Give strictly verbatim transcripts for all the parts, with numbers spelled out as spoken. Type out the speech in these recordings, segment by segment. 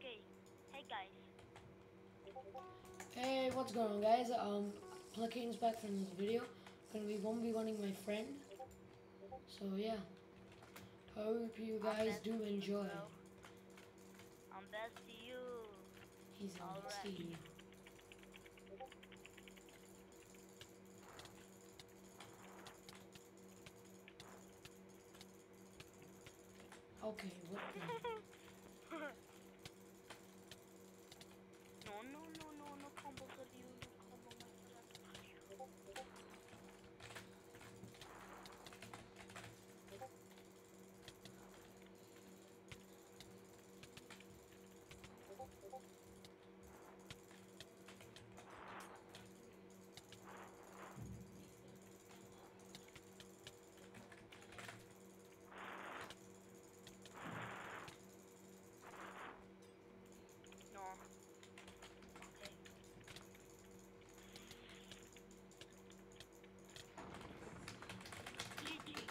Okay. Hey guys. Hey, what's going on, guys? Um, Pluckane's back from this video. Gonna be one v one-ing my friend. So yeah, hope you I'm guys best do to you, enjoy. bro. I'm best to you. He's on Alright. T. Okay, what the? no, no, no, no, no combo for you. No combo, my friend. No. Okay. G G.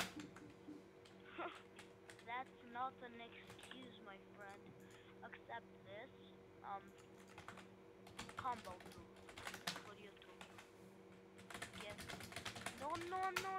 That's not an excuse, my friend. Accept this. Um, combo two for you too. Yes. No, no, no,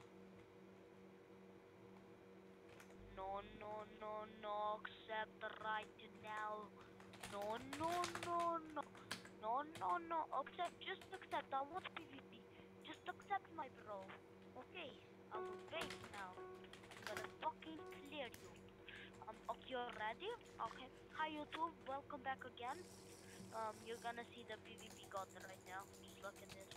no, no, no, no. Accept right now. No, no, no, no. No, no, no. Accept. Just accept. I want PvP. Just accept, my bro. Okay. I will wait now. I'm gonna fucking clear you. Um. Okay, you're ready? Okay. Hi, YouTube. Welcome back again. Um. You're gonna see the PvP god right now. Just look at this.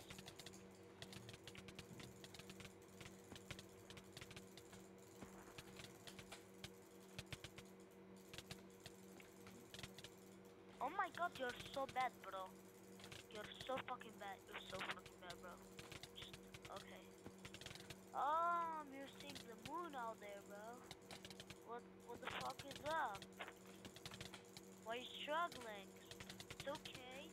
Oh my god, you're so bad, bro. You're so fucking bad. You're so fucking bad, bro. Just, okay. Um, you're seeing the moon out there, bro. What what the fuck is up? Why are you struggling? It's okay.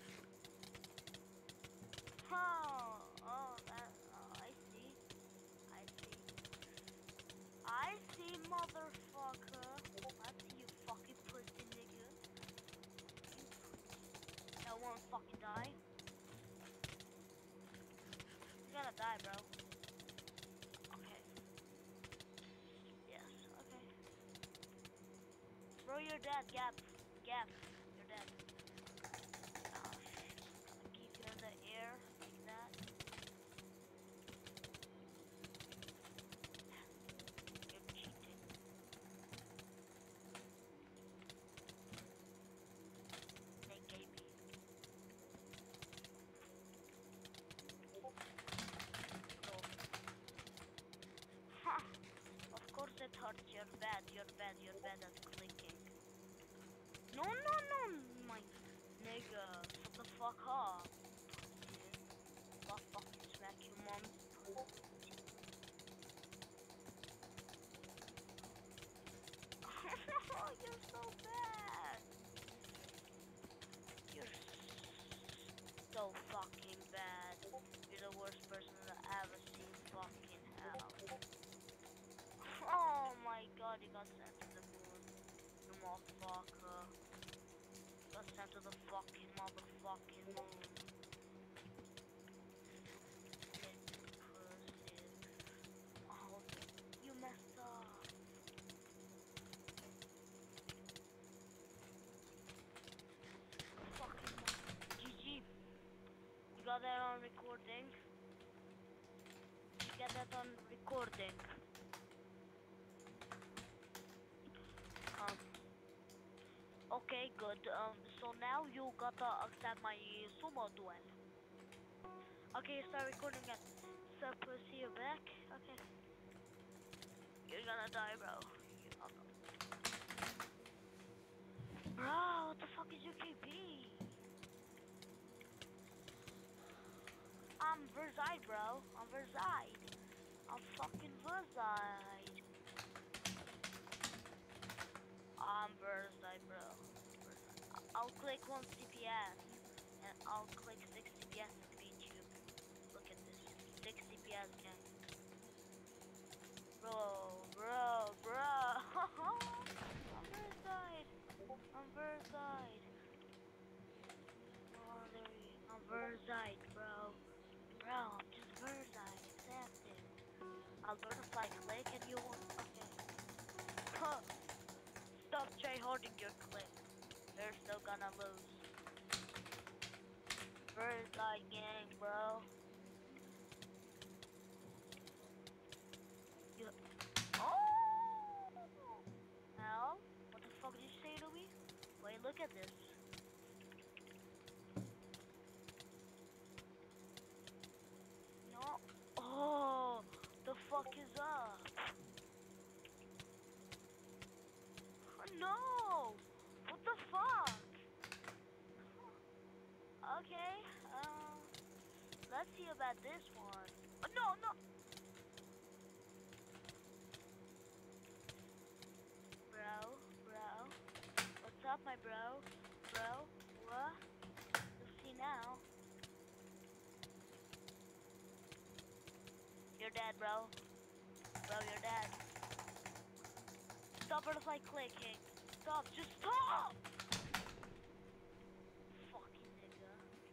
Oh, oh, that, oh, I see. I see. I see, motherfucker. I see you fucking pussy nigga. You pussy. That won't fucking die. You're gonna die, bro. Okay. Yes, okay. Bro, you're dead, Gap. Gap. You're dead. Oh, shit. Gonna keep you in the air like that. You're cheating. They gave me. Bro. Ha! Of course it hurts. You're bad. You're bad. You're bad at clicking. No, no, no, my nigga. Shut the fuck up. Pussy. I'll fucking smack you, mom. You're so bad. You're so fucking bad. You're the worst person I've ever seen. Fucking hell. Oh my god, you got sent to the moon. You motherfucker. Got sent to the fucking motherfucking moon. Get pussy. Oh, you messed up. Fucking G G. You got that on recording? You get that on recording? Um. Okay, good. Um. So now you gotta accept my sumo duel. Okay, start recording again. So pussy, you back? Okay. You're gonna die, bro. You, oh, no. Bro, what the fuck is your K P? I'm Verside, bro. I'm Verside. I'm fucking Verside. I'm Verside, bro. Verside. I'll click one C P S and I'll click six C P S to beat you. Look at this. six C P S, gang. Bro, bro, bro. I'm Verside. I'm I'll butterfly click and you won't. Okay. Huh. Stop try holding your click. You're still gonna lose. First light gang, bro. You. Oh! Al? What the fuck did you say to me? Wait, look at this. No. Oh! The fuck is up? Oh, no! What the fuck? Okay, um, let's see about this one. Oh, no, no! Bro, bro. What's up, my bro? Bro, what? You'll see now. You're dead, bro. Bro, you're dead. Stop butterfly clicking. Stop, just stop! Fucking nigga.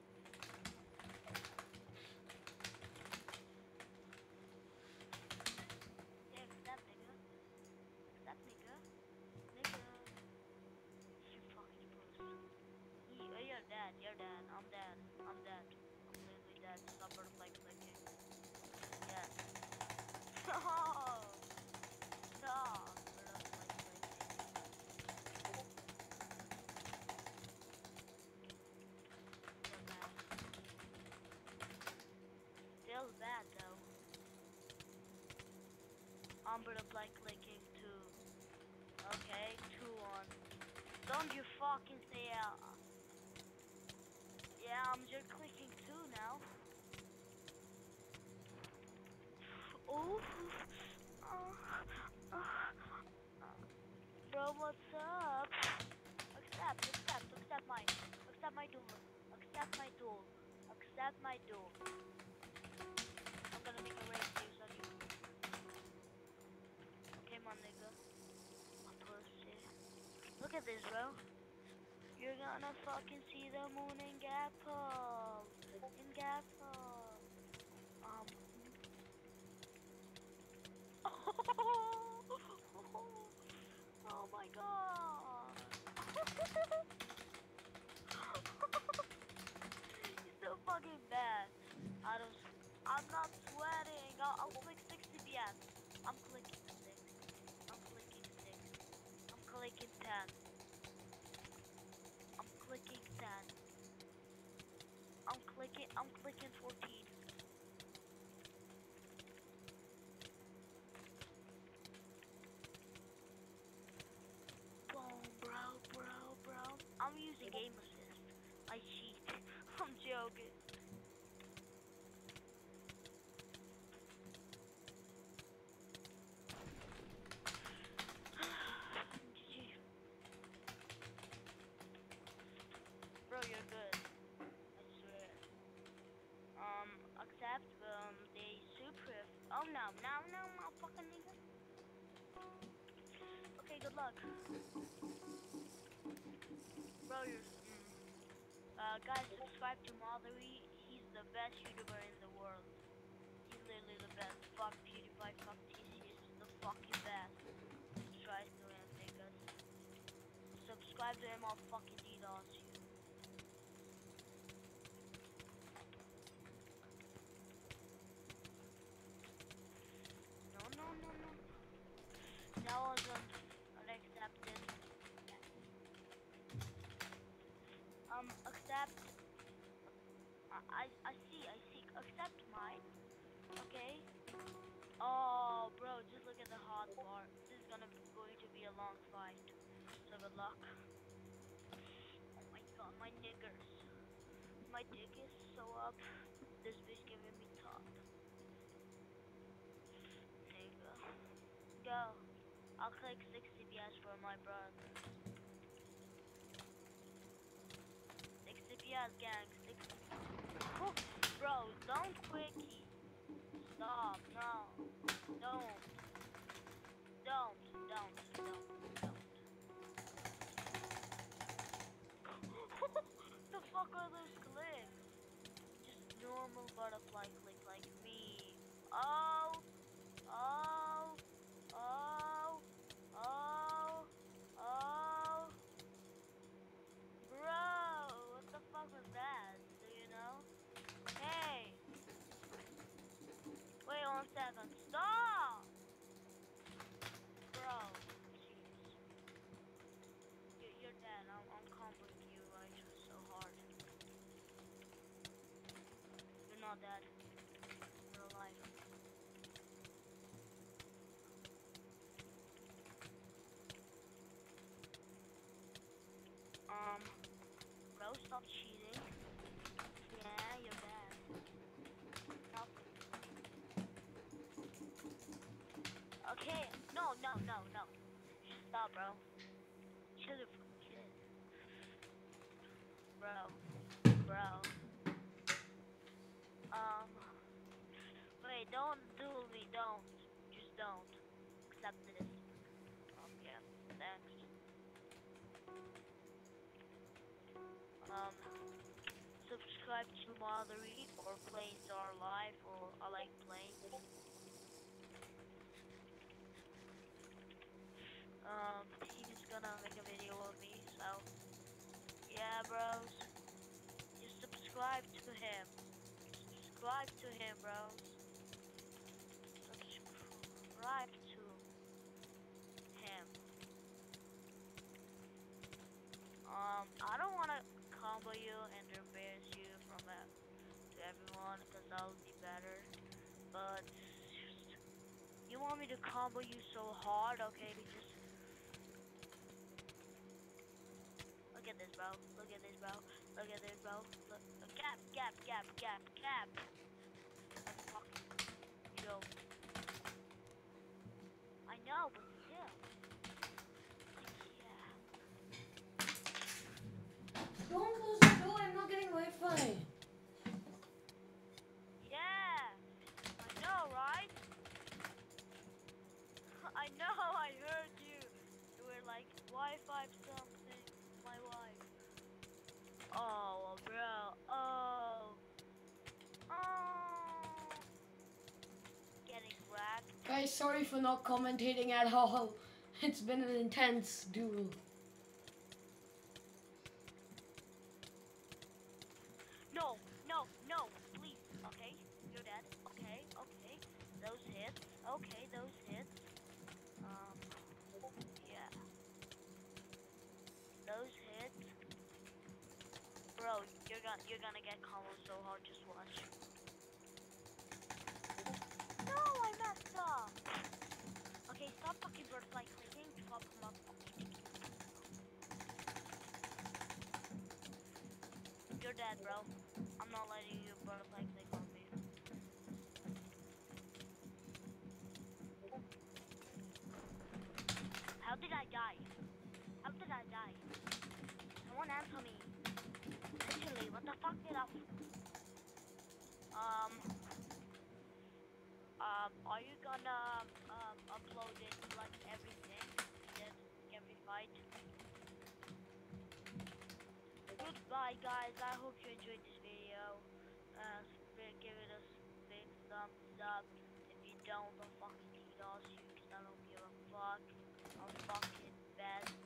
Yeah, accept, nigga. Accept, nigga. Nigga. You fucking puss. You, oh, you're dead, you're dead. I'm dead. I'm dead. I'm literally dead. Stop butterfly clicking. Yes. No! Stop! Butterfly clicking. Still bad. Still bad though. I'm butterfly clicking too. Okay, two on. Don't you fucking say yeah. Yeah, I'm just clicking two now. Oh, uh, uh, bro, what's up? Accept, accept, accept my, accept my duel, accept my duel, accept my duel. I'm gonna make a race use on you. Okay, my nigga. My pussy. Look at this, bro. You're gonna fucking see the moon in Gapple. In Gapple. Um. Oh my god. He's so fucking bad. I don't. I'm not sweating. I'll, I'll click sixty F P S. I'm clicking six. I'm clicking six. I'm clicking ten. I'm clicking ten. I'm clicking. I'm clicking fourteen. Boom, bro, bro, bro. I'm using aim assist. I cheat. I'm joking. G G. Bro, you're good. I swear. Um, accept um the super. Oh no, no, no, motherfucking nigga. Okay, good luck. Bro, you're. Mm. Uh, guys, subscribe to Mothery. He's the best YouTuber in the world. He's literally the best. Fuck PewDiePie, fuck T C S, the fucking best. Subscribe to him, niggas. Subscribe to him, I'll fucking DDoS you. No, no, no, no. That wasn't unaccepted. Um, accept. I, I, I see, I see. Accept mine. Okay. Oh, bro, just look at the hot bar. This is gonna be going to be a long fight. So good luck. Oh my god, my niggers. My dick is so up. This bitch giving me top. Nigga. Go. I'll click sixty P S for my brother. sixty P S gang. sixty. Oh, bro, don't quickie. Stop. No. Don't. Don't. Don't. Don't. Don't. The fuck are those clicks? Just normal butterfly click like me. Oh. Oh. not dead. We're alive. Um, bro, stop cheating. Yeah, you're bad. Stop. Okay, no, no, no, no. Stop, bro. Chill the fuck shit. Bro, bro. Um, wait, don't duel me, don't. Just don't. Accept this. Um, yeah, thanks. Um, subscribe to Mothery or Play Star Live or I like playing. Um, he's gonna make a video of me, so yeah, bros. Just subscribe to him. Subscribe to him, bros. Subscribe to him. Um, I don't wanna combo you and embarrass you from uh, to everyone, cause that would be better. But you want me to combo you so hard, okay? Just look at this, bro. Look at this, bro. Look at this, bro. Look, uh, gap, gap, gap, gap, gap. Let's fucking yo. I know, but still. Yeah. Don't close the door. I'm not getting Wi-Fi. Yeah. I know, right? I know. I heard you. You were like Wi-Fi something. My wife. Oh, bro. Oh. Oh. Getting wrecked. Guys, sorry for not commentating at all. It's been an intense duel. No, no, no, please. Okay, you're dead. Okay, okay. Those hits. Okay, those hits. Um, yeah. Those hits. Bro, you're gonna you're gonna get combo so hard. Just watch. No, I messed up. Okay, stop fucking butterfly clicking. Top him up. You're dead, bro. I'm not letting you butterfly click on me. How did I die? How did I die? Someone answer me. Literally, what the fuck did I... Um... Um, are you gonna, um, upload it, like, everything? Yes, every fight? Goodbye, guys. I hope you enjoyed this video. Uh, give it a big thumbs up. If you don't, don't fucking eat us, you, cause I don't give a fuck. I'm fucking bad.